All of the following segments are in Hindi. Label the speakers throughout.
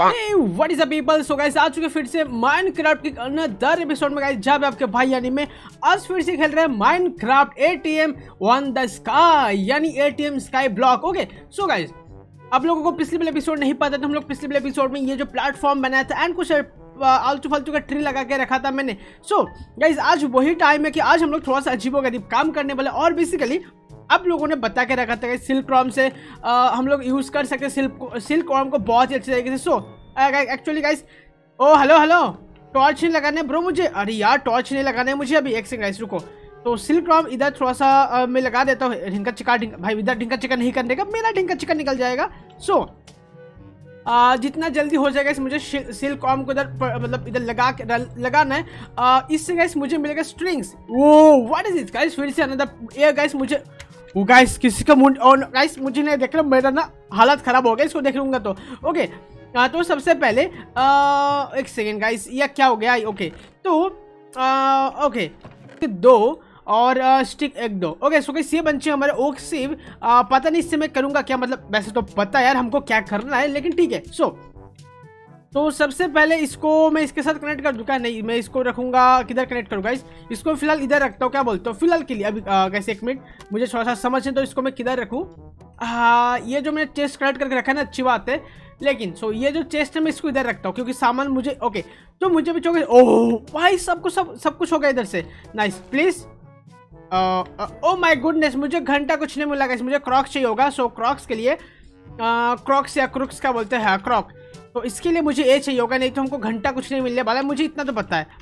Speaker 1: What is up people. So guys आ चुके फिर से माइनक्राफ्ट के अनदर एपिसोड में गाइस, जहाँ पे आपके भाई यानी मैं आज फिर से खेल रहे हैं Minecraft ATM on the sky, यानी ATM sky block. Okay so guys, आप लोगों को पिछले वाले एपिसोड नहीं पता था, हम लोग पिछले वाले एपिसोड में ये जो प्लेटफॉर्म बनाया था एंड कुछ आलतू फालतू का ट्री लगा के रखा था मैंने। सो गाइस आज वही टाइम है कि आज हम लोग थोड़ा सा अजीबोगरीब काम करने वाले, और बेसिकली आप लोगों ने बता के रखा था कि सिल्क रॉम से हम लोग यूज कर सकते हैं सिल्क रॉम को बहुत ही अच्छे तरीके से। So actually guys, oh hello torch नहीं लगाने ब्रो मुझे। अरे यार टॉर्च नहीं लगाने मुझे अभी, एक सेकंड गाइस रुको। तो सिल्क रॉम इधर थोड़ा सा मैं लगा देता हूँ। ढिंका चिका भाई इधर ढिंका चिका नहीं करने का, मेरा ढिंका चिका निकल जाएगा। सो जितना जल्दी हो जाएगा इस मुझे सिल्क रॉम को इधर मतलब इधर लगाना है। इससे गाइस मुझे मिलेगा strings. Oh what is it guys, फिर से अनदर ये गाइस मुझे वो गाइस किसी का मुंड और गाइस मुझे नहीं देख रहा, मेरा ना हालत खराब हो गया इसको देख लूंगा तो। ओके तो सबसे पहले एक सेकेंड गाइस, ये क्या हो गया। ओके तो ओके दो और स्टिक एक दो। ओके सो गाइस ये बन चुके हमारे ओक सिव। पता नहीं इससे मैं करूंगा क्या, मतलब वैसे तो पता है यार हमको क्या करना है, लेकिन ठीक है। सो तो सबसे पहले इसको मैं इसके साथ कनेक्ट कर दूंगा। नहीं मैं इसको रखूंगा किधर कनेक्ट करूंगा इसको फिलहाल इधर रखता हूँ, क्या बोलते हो फिलहाल के लिए। अभी कैसे एक मिनट मुझे थोड़ा सा समझ है, तो इसको मैं किधर रखूँ। ये जो मैंने चेस्ट कनेक्ट करके रखा है ना अच्छी बात है, लेकिन सो ये जो चेस्ट है मैं इसको इधर रखता हूँ क्योंकि सामान मुझे ओके तो मुझे भी चाहिए। ओह भाई सब कुछ हो गया इधर से, nice please. Oh my goodness मुझे घंटा कुछ नहीं मिला गाइस, मुझे क्रॉक्स चाहिए होगा। सो क्रॉक्स के लिए क्रॉक्स या क्रुक्स क्या बोलते हैं, क्रॉक, तो इसके लिए मुझे ये चाहिए होगा, नहीं तो हमको घंटा कुछ नहीं मिलने वाला है, मुझे इतना तो पता है।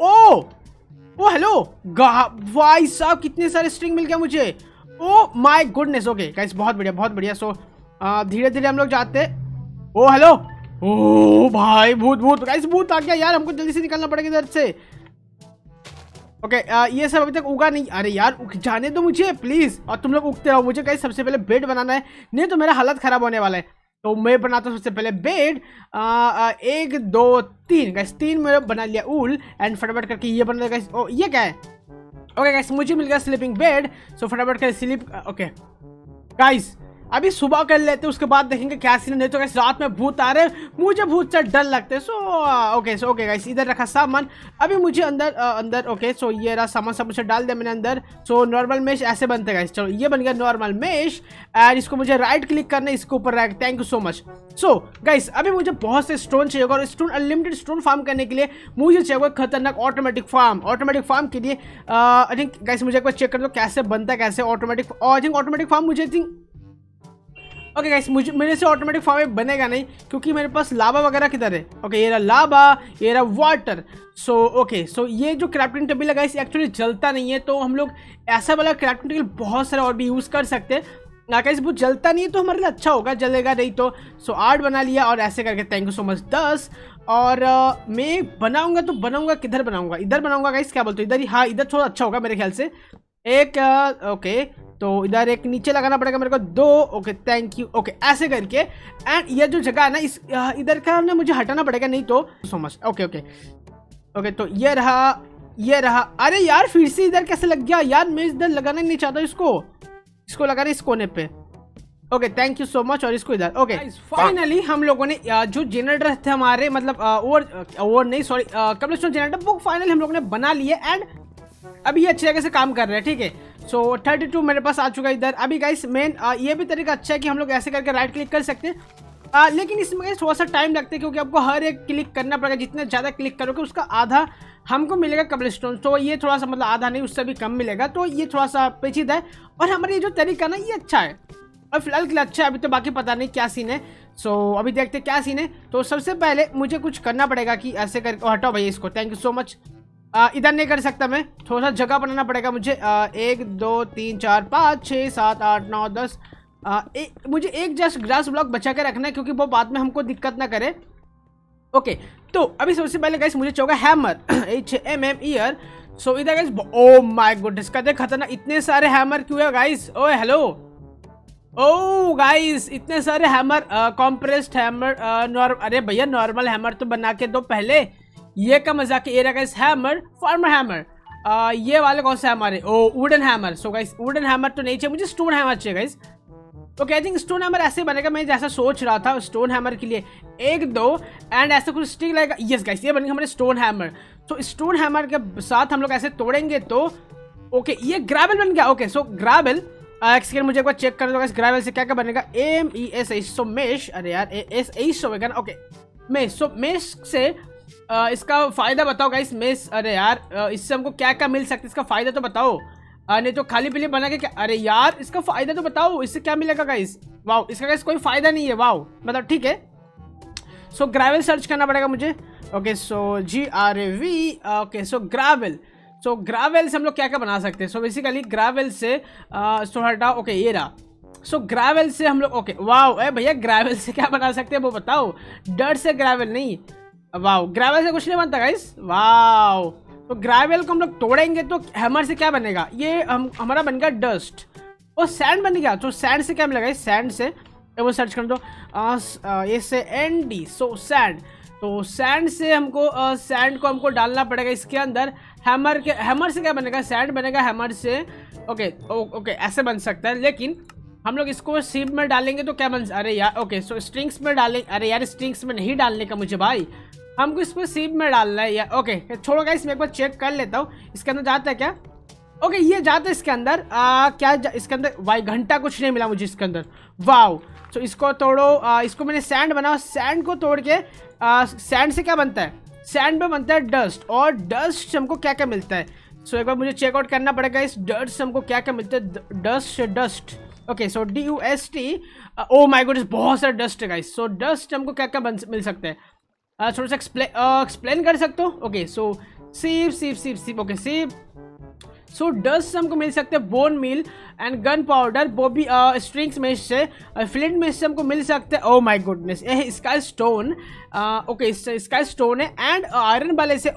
Speaker 1: ओ हेलो भाई साहब कितने सारे स्ट्रिंग मिल गया मुझे। Oh my goodness okay guys बहुत बढ़िया बहुत बढ़िया। सो धीरे धीरे हम लोग जाते हैं। ओ हेलो ओ भाई भूत गाइस भूत आ गया यार, हमको जल्दी से निकलना पड़ेगा इधर से। ओके ये सब अभी तक उगा नहीं। अरे यार उग जाने दो मुझे प्लीज, और तुम लोग उगते रहो। मुझे गाइस सबसे पहले बेड बनाना है, नहीं तो मेरा हालत खराब होने वाला है। तो मैं बनाता हूँ सबसे पहले बेड। 1 2 3 गाइस 3 मैंने बना लिया ऊल, एंड फटाफट करके ये बना गाइस। ओ ये क्या है। ओके गाइस मुझे मिल गया स्लीपिंग बेड। सो फटाफट कर स्लीप। ओके गाइस अभी सुबह कर लेते हैं, उसके बाद देखेंगे क्या सीन। नहीं तो गाइस रात में भूत आ रहे हैं, मुझे भूत से डर लगते हैं। सो ओके गाइस इधर रखा सामान। अभी मुझे अंदर ओके सो ये रहा सामान, सब मुझे डाल दिया मैंने अंदर। सो नॉर्मल मेश ऐसे बनते हैं गाइस। चलो ये बन गया नॉर्मल मेश, एंड इसको मुझे राइट क्लिक करना है, इसके ऊपर रख। Thank you so much. So guys अभी मुझे बहुत से स्टोन चाहिए होगा, और स्टोन अनलिमिटेड स्टोन फार्म करने के लिए मुझे चाहिए होगा खतरनाक ऑटोमेटिक फार्म के लिए। आई थिंक गाइस मुझे एक बार चेक कर दो कैसे बनता है, कैसे automatic. I think automatic farm मुझे ओके गाइस मुझे मेरे से ऑटोमेटिक फार्म बनेगा नहीं, क्योंकि मेरे पास लावा वगैरह किधर है। ओके ये रहा लावा, ये रहा वाटर। सो ओके सो ये जो क्राफ्टिंग टेबल है गाइस एक्चुअली जलता नहीं है, तो हम लोग ऐसा वाला क्राफ्टिंग टेबल बहुत सारा और भी यूज़ कर सकते हैं। गाइस वो जलता नहीं है तो हमारे लिए अच्छा होगा, जलेगा नहीं तो। सो 8 बना लिया, और ऐसे करके थैंक यू सो मच 10। और मैं बनाऊंगा तो बनाऊंगा किधर बनाऊंगा, इधर बनाऊंगा गाइस, क्या बोलते हो इधर ही। हाँ इधर थोड़ा अच्छा होगा मेरे ख्याल से। एक ओके तो इधर एक नीचे लगाना पड़ेगा मेरे को 2। Okay thank you. ओके ऐसे करके, एंड ये जो जगह है ना इस इधर का ना मुझे हटाना पड़ेगा, नहीं तो सो मच। ओके तो ये रहा। अरे यार फिर से इधर कैसे लग गया यार, मैं इधर लगाना नहीं चाहता, इसको लगाना इस कोने पे। Okay thank you so much, और इसको इधर। ओके फाइनली हम लोगों ने जो जनरेटर थे हमारे, मतलब और नहीं सॉरी कब्लिस्टोन जनरेटर, वो फाइनली हम लोगों ने बना लिए, एंड अभी ये अच्छी जगह से काम कर रहे हैं। ठीक है सो 32 मेरे पास आ चुका है इधर। अभी गाइस मेन ये भी तरीका अच्छा है कि हम लोग ऐसे करके राइट क्लिक कर सकते हैं, लेकिन इसमें गाइस थोड़ा सा टाइम लगता है, क्योंकि आपको हर एक क्लिक करना पड़ेगा। जितना ज़्यादा क्लिक करोगे उसका आधा हमको मिलेगा कब्लिस्टोन, तो ये थोड़ा सा मतलब आधा नहीं उससे भी कम मिलेगा, तो ये थोड़ा सा पेचीदा है। और हमारा ये जो तरीका ना ये अच्छा है, और फिलहाल के लिए अच्छा है। अभी तो बाकी पता नहीं क्या सीन है। सो अभी देखते हैं क्या सीन है। तो सबसे पहले मुझे कुछ करना पड़ेगा कि ऐसे करके हटाओ भाई इसको, थैंक यू सो मच। इधर नहीं कर सकता मैं, थोड़ा सा जगह बनाना पड़ेगा मुझे। 1 2 3 4 5 6 7 8 9 10। मुझे एक जस्ट ग्रास ब्लॉक बचा के रखना है, क्योंकि वो बाद में हमको दिक्कत ना करे। ओके तो अभी सबसे पहले गाइस मुझे चाहिए हैमर HMM ईयर। सो इधर गाइस ओ माय गॉड कहते खतरनाक, इतने सारे हैमर क्यों है guys. Oh hello oh guys इतने सारे हैमर, कॉम्प्रेस्ड हैमर, अरे भैया नॉर्मल हैमर तो बना के दो पहले, ये का मजाक है। ये रहा गाइस हैमर, फार्मर हैमर। ये वाले कौन से हमारे, oh wooden hammer. So guys wooden hammer तो नहीं चाहिए मुझे, स्टोन हैमर चाहिए guys. Okay I think stone hammer ऐसे बनेगा, मैं जैसा सोच रहा था स्टोन हैमर के लिए 1 2 एंड ऐसा कुछ स्टिक लगेगा। यस गाइस ये बनेगा हमारे स्टोन हैमर। तो स्टोन हैमर के साथ हम लोग ऐसे तोड़ेंगे तो ओके ये ग्रेवल बन गया। ओके सो ग्रेवल एक सेकंड मुझे एक बार चेक कर दो गाइस, ग्रेवल से क्या क्या बनेगा। MESH सो मेश, अरे यार SH होगा ना। ओके मेश, सो मेश से इसका फायदा बताओ गाइस। मेश, अरे यार इससे हमको क्या क्या मिल सकता है, इसका फायदा तो बताओ। नहीं तो खाली पीली बना के क्या, अरे यार इसका फायदा तो बताओ, इससे क्या मिलेगा गाइस। वाओ इसका गाइस कोई फायदा नहीं है। वाओ मतलब ठीक है। सो ग्रेवल सर्च करना पड़ेगा मुझे। Okay so GRAV। Okay so gravel, so gravel से हम लोग क्या क्या बना सकते हैं। सो बेसिकली ग्रेवल से सो हटाओ। ओके ये रहा। सो ग्रेवल से हम लोग ओके वाओ भैया ग्रेवल से क्या बना सकते हैं वो बताओ। डर्ट से ग्रेवल नहीं, वाओ ग्रेवल से कुछ नहीं बनता गाइस। वाओ तो ग्रेवल को हम लोग तोड़ेंगे तो हैमर से क्या बनेगा, ये हमारा बन गया डस्ट और सैंड बन गया। तो सैंड से क्या मिलेगा, सैंड से वो सर्च कर दो ये से ND। सो सैंड, तो सैंड से हमको सैंड को हमको डालना पड़ेगा इसके अंदर। हैमर से क्या बनेगा, सैंड बनेगा हैमर से। ओके ऐसे बन सकता है, लेकिन हम लोग इसको सीप में डालेंगे तो क्या बन, अरे यार ओके सो स्ट्रिंग्स में डालेंगे। अरे यार स्ट्रिंग्स में नहीं डालने का मुझे भाई, हमको इसको सीप में डालना है यार। ओके छोड़ो गाइस मैं एक बार चेक कर लेता हूँ इसके अंदर जाता है क्या। ओके ये जाता है इसके अंदर क्या इसके अंदर भाई घंटा कुछ नहीं मिला मुझे इसके अंदर। वाओ तो इसको तोड़ो। इसको मैंने सैंड बनाओ, सैंड को तोड़ के सैंड से क्या बनता है, सैंड में बनता है डस्ट। और डस्ट से हमको क्या क्या मिलता है, सो एक बार मुझे चेकआउट करना पड़ेगा इस डस्ट से हमको क्या क्या मिलता है। Dust okay so DUST। Oh my god बहुत सारा डस्ट है गाइस। सो डस्ट हमको क्या क्या मिल सकता है, थोड़ा सा एक्सप्लेन कर सकते हो। ओके सो सीप ओके सीप। सो डस्ट हमको मिल सकते हैं bone meal and gunpowder. वो भी स्ट्रिंग्स में से, फ्लिंट में से हमको मिल सकते हैं। ओ माय गुडनेस ये sky stone. Okay sky stone है एंड आयरन वाले से।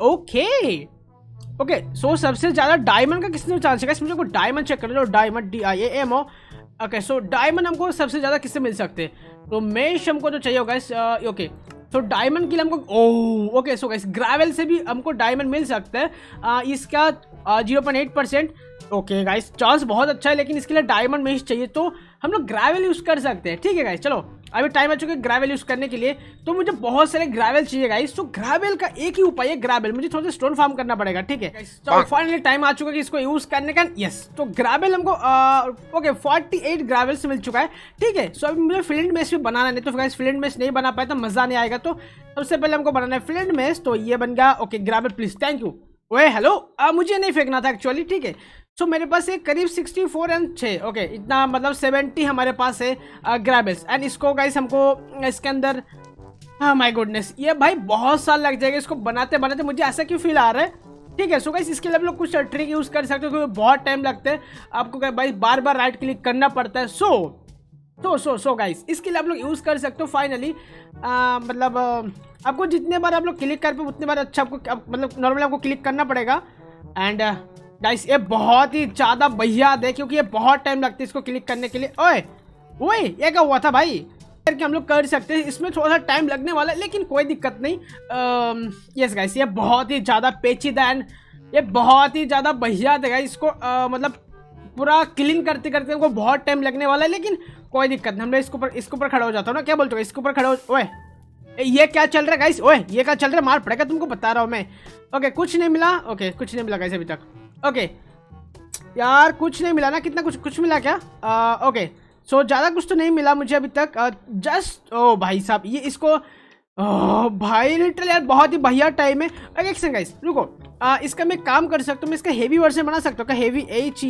Speaker 1: ओके सो सबसे ज़्यादा डायमंड का किसने चांस है, मुझे को डायमंड चेक कर लो। Diamond DIAMO। Okay so diamond हमको सबसे ज़्यादा किससे मिल सकते हैं, तो मेश हमको तो चाहिए होगा। ओके तो डायमंड के लिए हमको ओके सो गाइस ग्रेवल से भी हमको डायमंड मिल सकता है। इसका 0.8%। ओके गाइस चांस बहुत अच्छा है, लेकिन इसके लिए डायमंड मेश चाहिए तो हम लोग ग्रेवल यूज़ कर सकते हैं। ठीक है गाइस चलो अभी टाइम आ चुका है ग्रेवल यूज़ करने के लिए, तो मुझे बहुत सारे ग्रेवल चाहिए गाइस। तो ग्रेवल का एक ही उपाय है ग्रेवल, मुझे थोड़ा सा स्टोन फार्म करना पड़ेगा। ठीक है तो फाइनली टाइम आ चुका है कि इसको यूज़ करने का। यस तो ग्रेवल हमको ओके 48 ग्रेवल से मिल चुका है। ठीक है सो अभी मुझे फ्लिंट मेश भी बनाना नहीं, तो गाइस फ्लिंट मेश नहीं बना पाया तो मज़ा नहीं आएगा। तो सबसे पहले हमको बनाना है फ्लिंट मेश। तो ये बन गया। Okay gravel please, thank you. ओए हेलो मुझे नहीं फेंकना था एक्चुअली। ठीक है सो मेरे पास एक करीब 64 एंड 6 ओके इतना मतलब 70 हमारे पास है ग्रेवल्स। एंड इसको गाइस हमको इसके अंदर माय गुडनेस ये भाई बहुत साल लग जाएगा इसको बनाते बनाते, मुझे ऐसा क्यों फील आ रहा है। ठीक है सो गाइस इसके लिए आप लोग कुछ ट्रिक यूज़ कर सकते हो क्योंकि बहुत टाइम लगता है आपको भाई बार बार राइट क्लिक करना पड़ता है। सो गाइस इसके लिए आप लोग यूज़ कर सकते हो फाइनली। मतलब आपको जितने बार आप लोग क्लिक कर पाए उतने बार अच्छा आपको मतलब नॉर्मली आपको क्लिक करना पड़ेगा। एंड गाइस ये बहुत ही ज़्यादा बेहद है क्योंकि ये बहुत टाइम लगता है इसको क्लिक करने के लिए। ओए ये क्या हुआ था भाई, करके हम लोग कर सकते हैं, इसमें थोड़ा सा टाइम लगने वाला है लेकिन कोई दिक्कत नहीं। यस गाइस ये बहुत ही ज़्यादा पेचीदा एंड ये बहुत ही ज़्यादा बेहद है। इसको मतलब पूरा क्लीन करते करते हमको बहुत टाइम लगने वाला है, लेकिन कोई दिक्कत नहीं। हम लोग इसके ऊपर खड़ा हो जाता हूँ ना, क्या बोलते हो इसके ऊपर खड़ा हो। ओए ये क्या चल रहा है गाइस, ओए ये क्या चल रहा है, मार पड़ेगा तुमको बता रहा हूँ मैं। ओके कुछ नहीं मिला। ओके कुछ नहीं मिला गाइस अभी तक। ओके यार कुछ नहीं मिला ना, कितना कुछ मिला क्या। ओके सो ज़्यादा कुछ तो नहीं मिला मुझे अभी तक। जस्ट ओ भाई साहब ये इसको भाई लिटरली यार बहुत ही बढ़िया टाइम है। एक सेकंड गाइस रुको, इसका मैं काम कर सकता हूँ, मैं इसका हेवी वर्जन बना सकता हूँ क्या। Heavy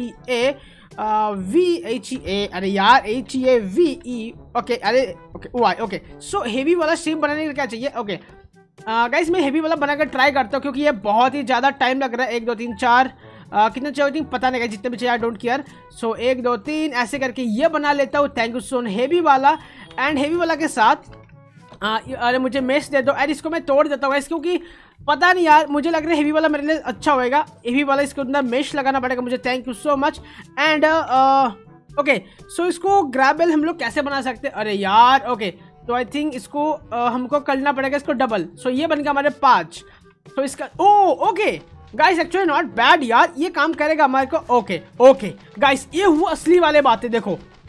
Speaker 1: HEAVE। अरे यार HEAVE। ओके अरे ओके ओके सो हेवी वाला शेप बनाने के लिए क्या चाहिए। ओके गाइस मैं हेवी वाला बनाकर ट्राई करता हूँ क्योंकि ये बहुत ही ज़्यादा टाइम लग रहा है। 1 2 3 4 कितने चाहिए पता नहीं, जितने भी चाहिए आई डोंट केयर। सो 1 2 3 ऐसे करके ये बना लेता हूँ। थैंक यू सो हेवी वाला। एंड हेवी वाला के साथ अरे मुझे मेश दे दो। एंड इसको मैं तोड़ देता हूँ क्योंकि पता नहीं यार मुझे लग रहा है हेवी वाला मेरे लिए अच्छा होएगा। हेवी वाला इसके अंदर मेश लगाना पड़ेगा मुझे। Thank you so much. And okay so इसको ग्रेवल हम लोग कैसे बना सकते हैं। अरे यार ओके तो आई थिंक इसको हमको करना पड़ेगा इसको डबल। सो ये बन गया हमारे 5। तो इसका okay guys actually not bad यार, ये काम करेगा हमारे को। ओके गाइस ये हुआ असली वाले बातें। देखो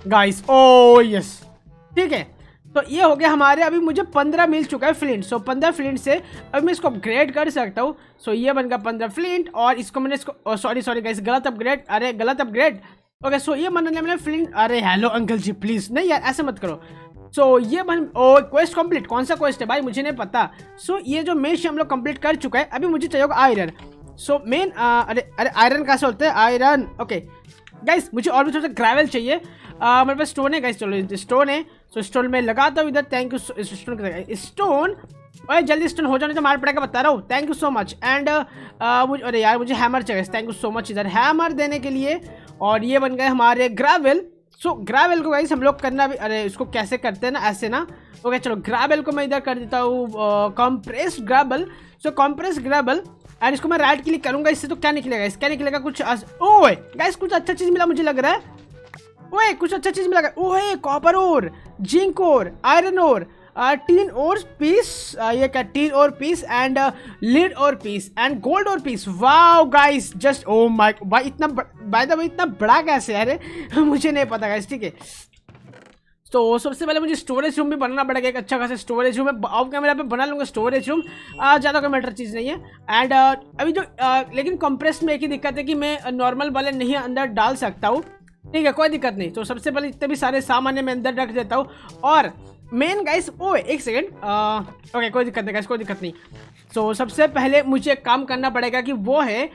Speaker 1: गाइस। ओ यस, ठीक है। तो ये हो गया हमारे, अभी मुझे 15 मिल चुका है फ्लिंट। सो 15 फ्लिंट से अभी मैं इसको अपग्रेड कर सकता हूँ। सो ये बन गया 15 फ्लिंट, और इसको मैंने इसको सॉरी गाइस, गलत अपग्रेड, अरे गलत अपग्रेड। ओके, सो ये बनने मैंने फ्लिंट, अरे हेलो अंकल जी प्लीज, नहीं यार ऐसे मत करो। सो ये बन, ओ क्वेस्ट कंप्लीट, कौन सा क्वेस्ट है भाई मुझे नहीं पता। सो ये जो मेश हम लोग कंप्लीट कर चुका है, अभी मुझे चाहिए होगा आयरन। सो मेन अरे आयरन कैसे होता है, आयरन। ओके गाइस, मुझे और भी थोड़ा सा ग्रेवल चाहिए। मेरे पास स्टोन है गाइस, चलो स्टोन है। सो स्टोन में लगाता हूँ इधर, थैंक यू। स्टोन, अरे जल्दी स्टोन हो जाने तो मार पड़ेगा, बता रहा हूँ। Thank you so much. And मुझे, अरे यार मुझे हैमर चाहिए, थैंक यू सो मच इधर हैमर देने के लिए। और ये बन गए हमारे ग्रेवल। सो ग्रेवल को गाइस हम लोग करना भी, अरे इसको कैसे करते हैं ना, ऐसे ना। ओके चलो, ग्रेवल को मैं इधर कर देता हूँ compressed gravel. So compressed gravel, and इसको मैं राइट क्लिक करूंगा, इससे तो क्या निकलेगा, इसका निकलेगा कुछ। ओए गाइस, कुछ अच्छा चीज मिला मुझे लग रहा है। ओए कुछ अच्छा चीज मिला, ओए copper ore, zinc ore, iron ore, tin ore piece, ये क्या, tin ore piece, and lead ore piece, and gold ore piece. Wow guys, just oh my भाई, इतना बाय द वे इतना बड़ा कैसे है, अरे मुझे नहीं पता गाइस, ठीक है। तो सबसे पहले मुझे स्टोरेज रूम भी बनाना पड़ेगा, एक अच्छा खासा स्टोरेज रूम है। ऑफ कैमरा पे बना लूँगा स्टोरेज रूम, ज़्यादा कोई मैटर चीज़ नहीं है। एंड अभी जो लेकिन कंप्रेस में एक ही दिक्कत है कि मैं नॉर्मल वाले नहीं अंदर डाल सकता हूँ, ठीक है, कोई दिक्कत नहीं। तो सबसे पहले इतने भी सारे सामान मैं अंदर रख देता हूँ। और मेन गाइस, ओ एक सेकेंड, ओके कोई दिक्कत नहीं गाइस, कोई दिक्कत नहीं। सो सबसे पहले मुझे एक काम करना पड़ेगा कि वो है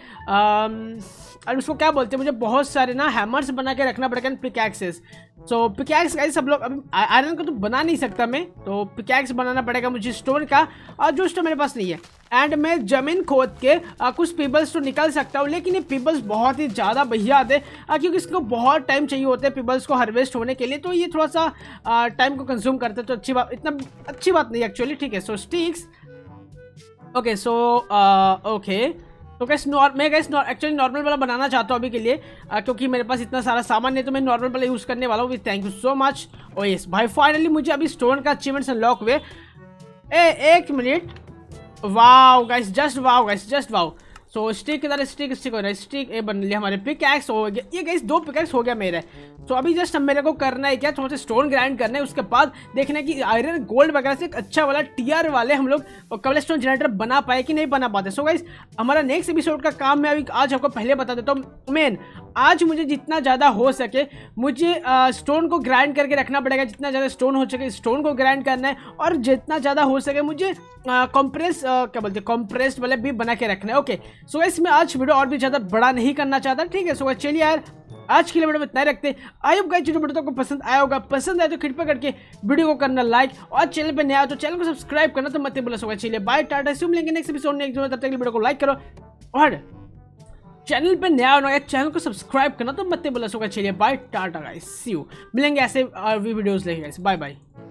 Speaker 1: और उसको क्या बोलते हैं, मुझे बहुत सारे ना हैमर्स बना के रखना पड़ेगा, पिकैक्सेस। सो पिकैक्स गाइस सब लोग, अभी आयरन को तो बना नहीं सकता मैं, तो पिकैक्स बनाना पड़ेगा मुझे स्टोन का, और जो स्टोन मेरे पास नहीं है। एंड मैं ज़मीन खोद के कुछ पीबल्स तो निकल सकता हूँ, लेकिन ये पीबल्स बहुत ही ज़्यादा बढ़िया आते हैं, क्योंकि इसको बहुत टाइम चाहिए होता है पीबल्स को हार्वेस्ट होने के लिए, तो ये थोड़ा सा टाइम को कंज्यूम करते हैं, तो अच्छी बात, इतना अच्छी बात नहीं एक्चुअली, ठीक है। So sticks, okay so okay, तो गैस मैं गैस एक्चुअली नॉर्मल वाला बनाना चाहता हूँ अभी के लिए, क्योंकि मेरे पास इतना सारा सामान नहीं, तो मैं नॉर्मल वाला यूज़ करने वाला हूँ। Thank you so much. Oh yes भाई, फाइनली मुझे अभी स्टोन का अचीवमेंट्स अनलॉक हुए। एक minute, wow guys, just wow guys, just wow. So stick किधर, स्टिक हो रहा है, स्टिक ए बन लिया हमारे, पिकैक्स हो गया, ये गाइस 2 पिकैक्स हो गया मेरे। तो अभी जस्ट अब मेरे को करना है क्या, थोड़ा सा स्टोन ग्राइंड करना है, उसके बाद देखना है कि आयरन गोल्ड वगैरह से एक अच्छा वाला टीआर वाले हम लोग कबलस्टोन जनरेटर बना पाए कि नहीं बना पाते। सो गाइस हमारा नेक्स्ट एपिसोड का काम मैं अभी आज आपको पहले बता देता हूँ। मेन आज मुझे जितना ज़्यादा हो सके मुझे स्टोन को ग्राइंड करके रखना पड़ेगा, जितना ज़्यादा स्टोन हो सके स्टोन को ग्राइंड करना है, और जितना ज़्यादा हो सके मुझे कॉम्प्रेस क्या बोलते हैं, कॉम्प्रेस्ड वाले भी बना के रखना है। ओके सो गाइस मैं आज वीडियो और भी ज़्यादा बड़ा नहीं करना चाहता, ठीक है। सो गाइस चलिए यार, आज के लिए वीडियो में इतना रखते हैं। आई होप गाइस वीडियो आपको पसंद आया होगा, पसंद आए तो कृपया करके वीडियो को करना लाइक, और चैनल पे नया हो तो चैनल को सब्सक्राइब करना तो मत ही भूलना। सो गाइस चलिए बाय, टाटा, सी यू, मिलेंगे नेक्स्ट एपिसोड में, तब तक वीडियो को लाइक करो, और चैनल पे नया होना है चैनल को सब्सक्राइब करना तो मत ही भूलना। सो गाइस चलिए bye, tata guys, see you, मिलेंगे ऐसे वीडियोस लेके गाइस, बाय बाय।